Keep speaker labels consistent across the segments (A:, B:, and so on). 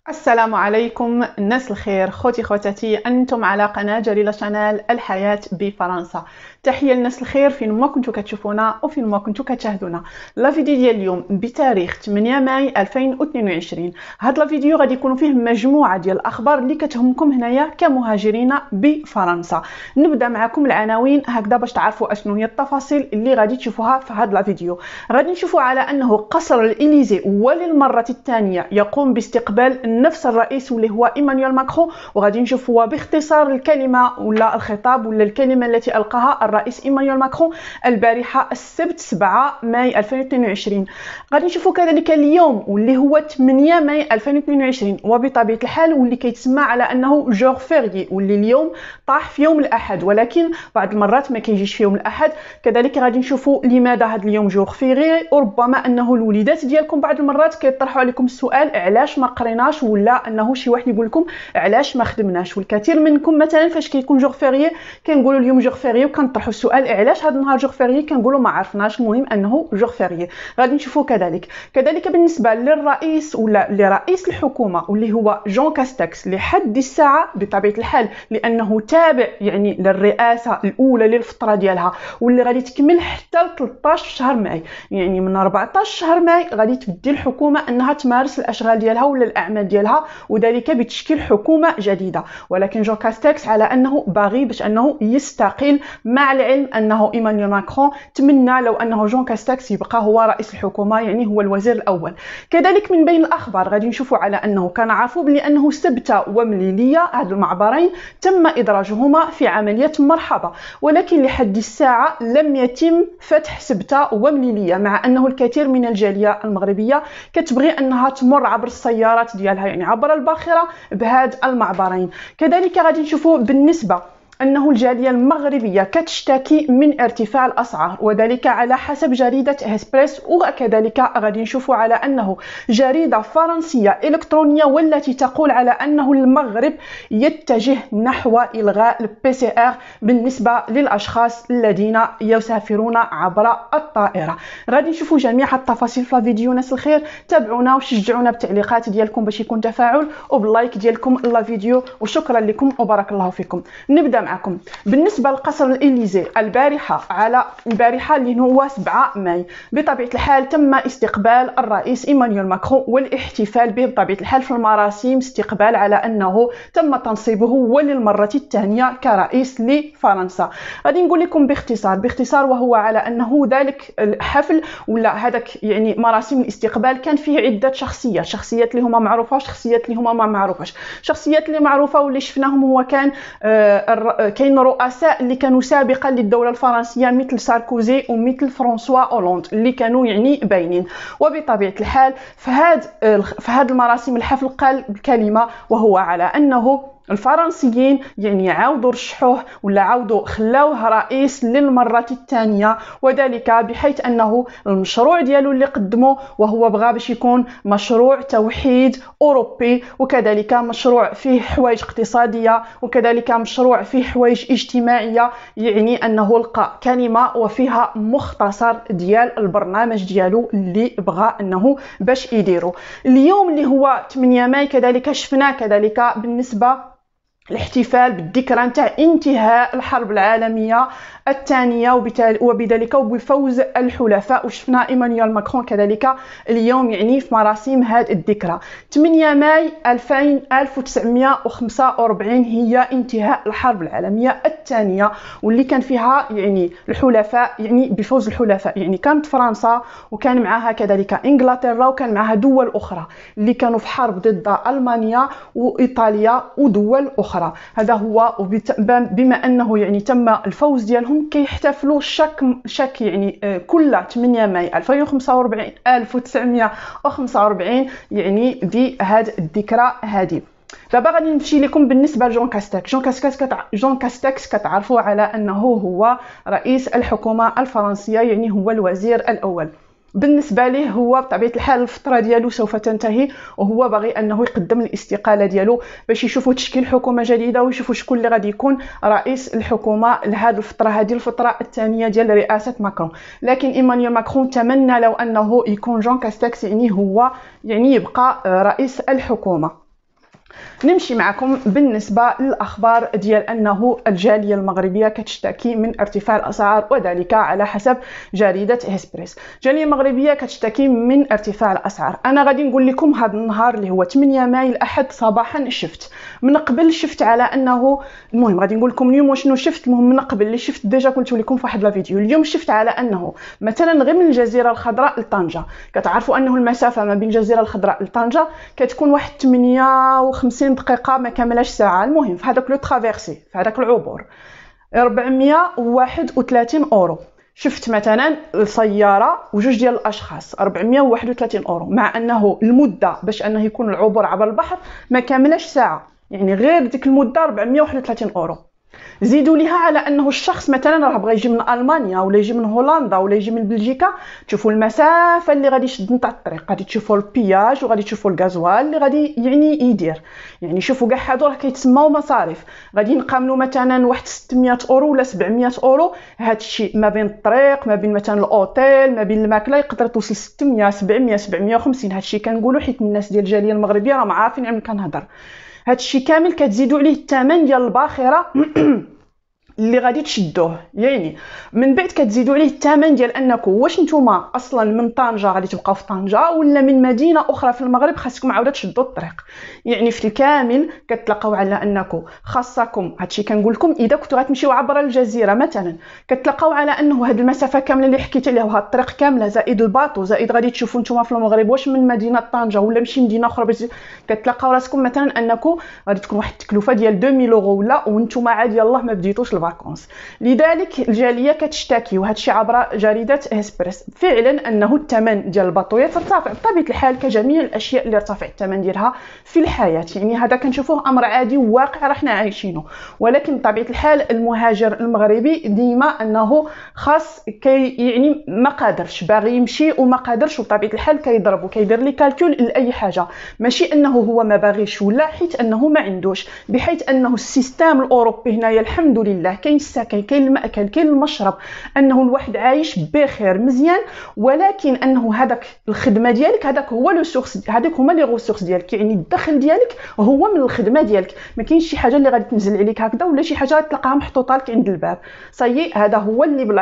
A: السلام عليكم الناس الخير، خوتي خواتاتي، انتم على قناه جليله شانيل الحياه بفرنسا. تحيه للناس الخير فين ما كنتو كتشوفونا وفين ما كنتو كتشاهدونا. لا فيديو ديال اليوم بتاريخ 8 ماي 2022. هاد لا فيديو غادي يكونوا فيه مجموعه ديال الاخبار اللي كتهمكم هنايا كمهاجرين بفرنسا. نبدا معكم العناوين هكذا باش تعرفوا اشنو هي التفاصيل اللي غادي تشوفوها في هاد لا فيديو. غادي نشوفوا على انه قصر الإليزي وللمره الثانيه يقوم باستقبال نفس الرئيس واللي هو ايمانويل ماكرون، وغادي نشوفوا باختصار الكلمه ولا الخطاب ولا الكلمه التي القاها الرئيس ايمانويل ماكرون البارحه السبت 7 ماي 2022. غادي نشوفوا كذلك اليوم واللي هو 8 ماي 2022 وبطبيعه الحال واللي كيتسمى على انه جور فيري، واللي اليوم طاح في يوم الاحد، ولكن بعض المرات ما كيجيش في يوم الاحد. كذلك غادي نشوفوا لماذا هذا اليوم جور فيري، وربما انه الوليدات ديالكم بعض المرات كيطرحوا عليكم السؤال علاش ما قريناش، ولا انه شي واحد يقول لكم علاش ما خدمناش. والكثير منكم مثلا فاش كيكون جور فيري كنقولوا اليوم جور فيري وكنطرحوا السؤال علاش هذا النهار جور فيري، كنقولوا ما عرفناش، المهم انه جور فيري. غادي نشوفوا كذلك بالنسبه للرئيس ولا لرئيس الحكومه واللي هو جون كاستكس لحد الساعه بطبيعه الحال، لانه تابع يعني للرئاسه الاولى للفتره ديالها واللي غادي تكمل حتى 13 شهر ماي، يعني من 14 شهر ماي غادي تبدي الحكومه انها تمارس الاشغال ديالها ولا الاعمال ديالها، وذلك بتشكيل حكومه جديده. ولكن جون كاستكس على انه باغي باش انه يستقيل، مع العلم انه ايمانويل ماكرون تمنى لو انه جون كاستكس يبقى هو رئيس الحكومه، يعني هو الوزير الاول. كذلك من بين الاخبار غادي نشوفوا على انه كنعرفوا بلي انه سبته ومليليه هاد المعبرين تم ادراجهما في عمليه مرحبا، ولكن لحد الساعه لم يتم فتح سبته ومليليه، مع انه الكثير من الجاليه المغربيه كتبغي انها تمر عبر السيارات ديالها، يعني عبر الباخره بهاد المعبرين. كذلك غادي نشوفوا بالنسبه أنه الجالية المغربية كتشتكي من ارتفاع الأسعار، وذلك على حسب جريدة إسبريس. وكذلك غادي نشوفوا على أنه جريدة فرنسية إلكترونية والتي تقول على أنه المغرب يتجه نحو إلغاء البي سي ار بالنسبة للأشخاص الذين يسافرون عبر الطائرة. غادي نشوفوا جميع التفاصيل في الفيديو. ناس الخير تابعونا وشجعونا بالتعليقات ديالكم باش يكون تفاعل، وباللايك ديالكم الفيديو، وشكرا لكم وبارك الله فيكم. نبدا معكم بالنسبه لقصر الإليزي البارحه اللي هو 7 ماي. بطبيعه الحال تم استقبال الرئيس ايمانويل ماكرون والاحتفال به بطبيعه الحال في المراسم استقبال على انه تم تنصيبه وللمره الثانيه كرئيس لفرنسا. غادي نقول لكم باختصار وهو على انه ذلك الحفل ولا هذاك يعني مراسم الاستقبال كان فيه عده شخصيات اللي هما معروفه وشخصيات اللي هما ما معروفاش. شخصيات اللي معروفه واللي شفناهم هو كاين رؤساء اللي كانوا سابقا للدوله الفرنسيه مثل ساركوزي ومثل فرانسوا أولاند اللي كانوا يعني باينين. وبطبيعه الحال في هاد المراسم الحفل قال بكلمه وهو على انه الفرنسيين يعني عاودوا رشحوه ولا عاودوا خلاوه رئيس للمره الثانيه، وذلك بحيث انه المشروع ديالو اللي قدمه وهو بغى باش يكون مشروع توحيد اوروبي، وكذلك مشروع فيه حوايج اقتصاديه، وكذلك مشروع فيه حوايج اجتماعيه، يعني انه لقى كلمه وفيها مختصر ديال البرنامج ديالو اللي بغى انه باش يديروا. اليوم اللي هو 8 ماي كذلك شفنا كذلك بالنسبه الاحتفال بالذكرى نتاع انتهاء الحرب العالميه الثانيه وبذلك وبفوز الحلفاء، وشفنا ايمانويل ماكرون كذلك اليوم يعني في مراسم هذه الذكرى. 8 ماي 1945 هي انتهاء الحرب العالميه الثانيه، واللي كان فيها يعني الحلفاء يعني بفوز الحلفاء، يعني كانت فرنسا وكان معها كذلك انجلترا وكان معها دول اخرى اللي كانوا في حرب ضد المانيا وايطاليا ودول اخرى. هذا هو، بما انه يعني تم الفوز ديالهم كيحتفلوا شك يعني كل 8 ماي 1945 يعني بهذه الذكرى هذه. دابا غادي نمشي لكم بالنسبه لجون كاستكس كتعرفوا على انه هو رئيس الحكومه الفرنسيه، يعني هو الوزير الاول. بالنسبه ليه هو بطبيعه الحال الفتره ديالو سوف تنتهي، وهو باغي انه يقدم الاستقاله ديالو باش يشوفوا تشكيل حكومه جديده ويشوفوا شكون اللي غادي يكون رئيس الحكومه لهذه الفتره، هذه الفتره الثانيه ديال رئاسه ماكرون. لكن ايمانويل ماكرون تمنى لو انه يكون جون كاستكس يعني هو يعني يبقى رئيس الحكومه. نمشي معكم بالنسبة للأخبار ديال أنه الجالية المغربية كتشتكي من ارتفاع الأسعار، وذلك على حسب جريدة إسبريس. الجالية المغربية كتشتكي من ارتفاع الأسعار. أنا غادي نقول لكم هذا النهار اللي هو 8 ماي الأحد صباحا شفت، من قبل شفت على أنه، المهم غادي نقول لكم اليوم وشنو شفت. المهم من قبل اللي شفت ديجا قلت لكم في واحد الفيديو. اليوم شفت على أنه مثلا غير من الجزيرة الخضراء لطنجة، كتعرفوا أنه المسافة ما بين الجزيرة الخضراء لطنجة كتكون واحد 58 دقيقة ما كاملاش ساعة. المهم في هذاك لو ترافيرسي، في هذاك العبور 431 أورو. شفت مثلا السيارة وجوج ديال الأشخاص 431 أورو، مع أنه المدة باش أنه يكون العبور عبر البحر ما كاملاش ساعة، يعني غير ديك المدة 431 أورو. زيدوا ليها على انه الشخص مثلا راه بغى يجي من المانيا ولا يجي من هولندا ولا يجي من بلجيكا، تشوفوا المسافه اللي غادي يشد نتاع الطريق، غادي تشوفوا البياج وغادي تشوفوا الغازوال اللي غادي يعني يدير. يعني شوفوا كاع هادو راه كيتسموا مصاريف، غادي نقاملوا مثلا واحد 600 اورو ولا 700 اورو. هذا الشيء ما بين الطريق، ما بين مثلا الاوتيل، ما بين الماكله، يقدر توصل 600 700 750. هذا الشيء كنقولوا حيت الناس ديال الجاليه المغربيه راهم عارفين على كنهضر. هذا الشيء كامل كتزيدوا عليه الثمن ديال الباخره اللي غادي تشدوه. يعني من بعد كتزيدوا عليه الثمن ديال انكم واش نتوما اصلا من طنجه غادي تبقاو في طنجه ولا من مدينه اخرى في المغرب خاصكم عاوده تشدوا الطريق. يعني في الكامل كتلقاو على انكم خاصكم، هادشي كنقول لكم اذا كنتوا غتمشيو عبر الجزيره مثلا، كتلقاو على انه هاد المسافه كامله اللي حكيت عليها وهاد الطريق كامله زائد الباطو زائد غادي تشوفوا نتوما في المغرب واش من مدينه طنجه ولا ماشي مدينه اخرى، باش كتلقاو راسكم مثلا انكم غادي تكون واحد التكلفه ديال 2000 اورو ولا، وانتم عادي يلاه ما بديتوش الفاكونس. لذلك الجاليه كتشتكي، وهذا الشيء عبر جريده اسبريس فعلا انه الثمن ديال الباطويات ارتفع بطبيعه الحال كجميع الاشياء اللي ارتفع الثمن ديالها في الحياه. يعني هذا كنشوفوه امر عادي وواقع راحنا عايشينه، ولكن بطبيعه الحال المهاجر المغربي ديما انه خاص يعني ما قادرش باغي يمشي وما قادرش، وبطبيعه الحال كيضرب وكيدير لي كالكول لاي حاجه، ماشي انه هو ما باغيش ولا حيت انه ما عندوش، بحيث انه السيستم الاوروبي هنايا الحمد لله كاين السكن كاين المأكل كاين المشرب، انه الواحد عايش بخير مزيان. ولكن انه هذاك الخدمه ديالك هذاك هو لو سورس، هذوك هما لي غوسورس ديالك، يعني الدخل ديالك هو من الخدمه ديالك، ما كاينش شي حاجه اللي غادي تنزل عليك هكذا ولا شي حاجه تلقاها محطوطه لك عند الباب. صايي هذا هو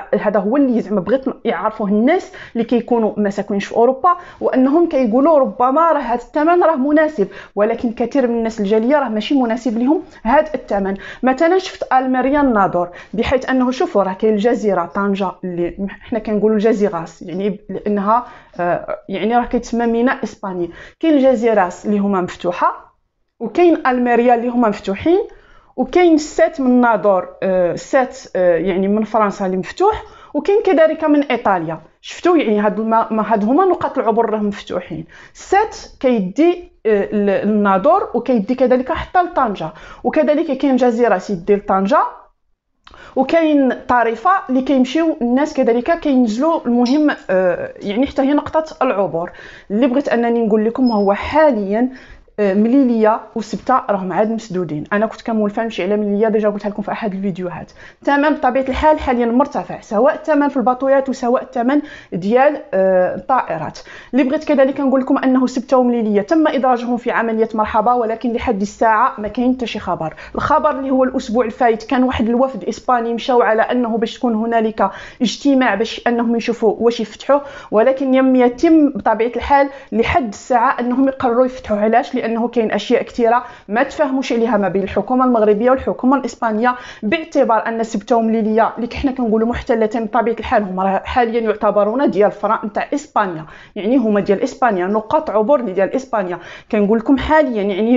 A: اللي زعما بغيت يعرفوه الناس اللي كيكونوا ما ساكنينش في اوروبا، وانهم كيقولوا ربما راه هذا الثمن راه مناسب، ولكن كثير من الناس الجاليه راه ماشي مناسب لهم هذا الثمن. مثلا شفت الماريا الناظور، بحيث انه شوفوا راه كاين الجزيره طنجه اللي حنا كنقولوا الجزيراس، يعني لانها يعني راه كيتسمى ميناء اسباني. كاين الجزيراس اللي هما مفتوحه، وكاين الماريا اللي هما مفتوحين، وكاين السات من الناظور السات يعني من فرنسا اللي مفتوح، وكاين كذلك من ايطاليا. شفتوا يعني هاد هما نقاط العبور راهم مفتوحين. السات كيدي الناظور وكيدي كذلك حتى لطنجه، وكذلك كاين جزيره سيدي لطنجه، وكاين طريفه اللي كيمشيو الناس كذلك كينزلوا. المهم يعني حتى هي نقطه العبور. اللي بغيت انني نقول لكم هو حاليا مليليه وسبته راهم عاد مسدودين. انا كنت كنولفه نمشي على مليليه، ديجا قلتها لكم في احد الفيديوهات. الثمن بطبيعه الحال حاليا مرتفع، سواء الثمن في الباطويات وسواء الثمن ديال الطائرات. اللي بغيت كذلك نقول لكم انه سبته ومليليه تم ادراجهم في عمليه مرحبا، ولكن لحد الساعه ما كاين حتى شي خبر. الخبر اللي هو الاسبوع الفايت كان واحد الوفد اسباني مشاو على انه باش تكون هنالك اجتماع باش انهم يشوفوا واش يفتحوا، ولكن لم يتم بطبيعه الحال لحد الساعه انهم يقرروا يفتحوا. علاش؟ لانه كاين اشياء كثيره ما تفاهموش عليها ما بين الحكومه المغربيه والحكومه الاسبانيه، باعتبار ان سبته ومليليه اللي حنا كنقولوا محتلتين بطبيعه الحال هما حاليا يعتبرون ديال فرنسا نتاع اسبانيا، يعني هما ديال اسبانيا، نقاط عبور ديال اسبانيا. كنقول لكم حاليا يعني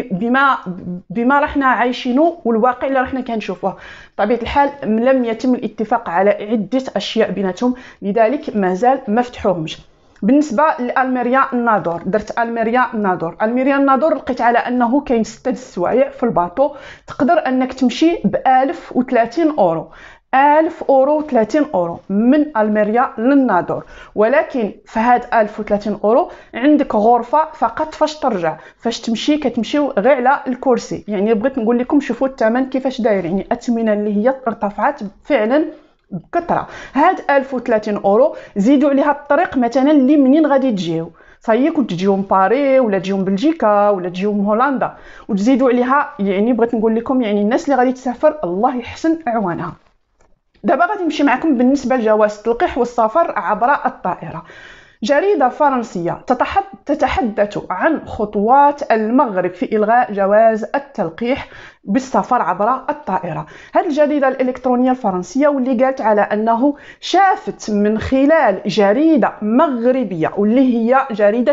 A: بما رحنا عايشينه والواقع اللي رحنا كنشوفوه، بطبيعه الحال لم يتم الاتفاق على عده اشياء بيناتهم، لذلك مازال ما فتحوهمش. بالنسبه لالميريا الناظور، درت الميريا الناظور لقيت على انه كاين 6 السوايع في الباطو، تقدر انك تمشي ب 1030 اورو، 1000 اورو 30 اورو من الميريا للناظور. ولكن في هاد 1030 اورو عندك غرفه فقط فاش ترجع، فاش تمشي كتمشيو غير على الكرسي. يعني بغيت نقول لكم شوفوا الثمن كيفاش داير، يعني الاثمنه اللي هي ارتفعت فعلا بكثره. هاد 1030 اورو زيدوا عليها الطريق مثلا اللي منين غادي تجيو، صايي كنت تجيو من باري ولا تجيو من بلجيكا ولا تجيو من هولندا وتزيدوا عليها. يعني بغيت نقول لكم يعني الناس اللي غادي تسافر الله يحسن اعوانها. دابا غادي نمشي معكم بالنسبه لجواز التلقيح والسفر عبر الطائره. جريدة فرنسية تتحدث عن خطوات المغرب في إلغاء جواز التلقيح بالسفر عبر الطائرة. هذه الجريدة الإلكترونية الفرنسية واللي قالت على أنه شافت من خلال جريدة مغربية واللي هي جريدة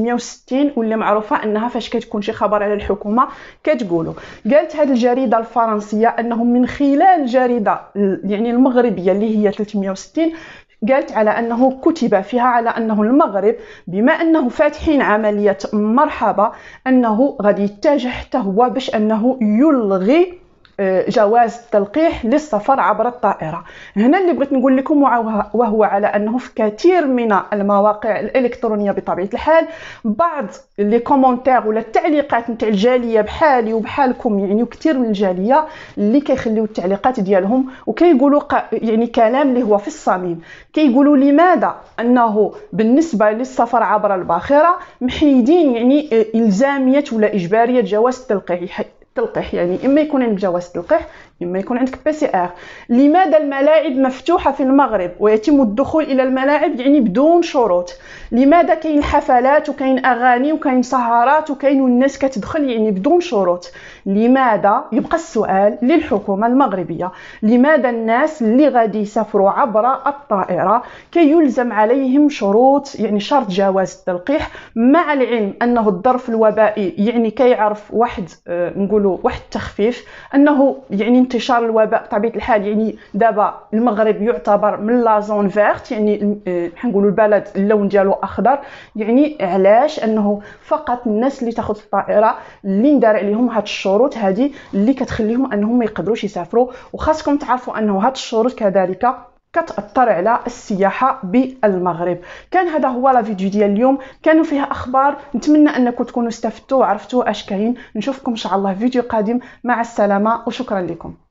A: 360 واللي معروفة أنها فاش كتكون شي خبر على الحكومة كتقولوا. قالت هذه الجريدة الفرنسية أنه من خلال الجريدة يعني المغربية اللي هي 360 قالت على أنه كتب فيها على أنه المغرب بما أنه فاتحين عملية مرحبا أنه غادي يتجه حتى هو باش أنه يلغي جواز التلقيح للسفر عبر الطائرة. هنا اللي بغيت نقول لكم وهو على أنه في كثير من المواقع الإلكترونية بطبيعة الحال بعض لي كومونتير ولا التعليقات نتاع الجالية بحالي وبحالكم يعني وكثير من الجالية اللي كيخليو التعليقات ديالهم وكيقولوا يعني كلام اللي هو في الصميم. كيقولوا لماذا أنه بالنسبة للسفر عبر الباخرة محيدين يعني إلزامية ولا إجبارية جواز التلقيح. يعني اما يكون عندك جواز تلقيح اما يكون عندك PCR. لماذا الملاعب مفتوحه في المغرب ويتم الدخول الى الملاعب يعني بدون شروط؟ لماذا كاين حفلات وكاين اغاني وكاين سهرات وكاين الناس كتدخل يعني بدون شروط؟ لماذا يبقى السؤال للحكومه المغربيه، لماذا الناس اللي غادي يسافروا عبر الطائره كيلزم عليهم شروط يعني شرط جواز التلقيح، مع العلم انه الظرف الوبائي يعني كيعرف واحد نقولوا واحد التخفيف انه يعني انتشار الوباء بطبيعه الحال. يعني دابا المغرب يعتبر من لا زون فيرت يعني نقولوا البلد اللون ديالو اخضر. يعني علاش انه فقط الناس اللي تاخذ الطائره اللي ندار عليهم هاد الشروط هذه اللي كتخليهم انهم ما يقدروش يسافروا. وخاصكم تعرفوا انه هاد الشروط كذلك كتأثر على السياحة بالمغرب. كان هذا هو لا فيديو ديال اليوم، كانوا فيها اخبار، نتمنى انكم تكونوا استفدتوا وعرفتوا اش كاين. نشوفكم ان شاء الله في فيديو قادم، مع السلامة وشكرا لكم.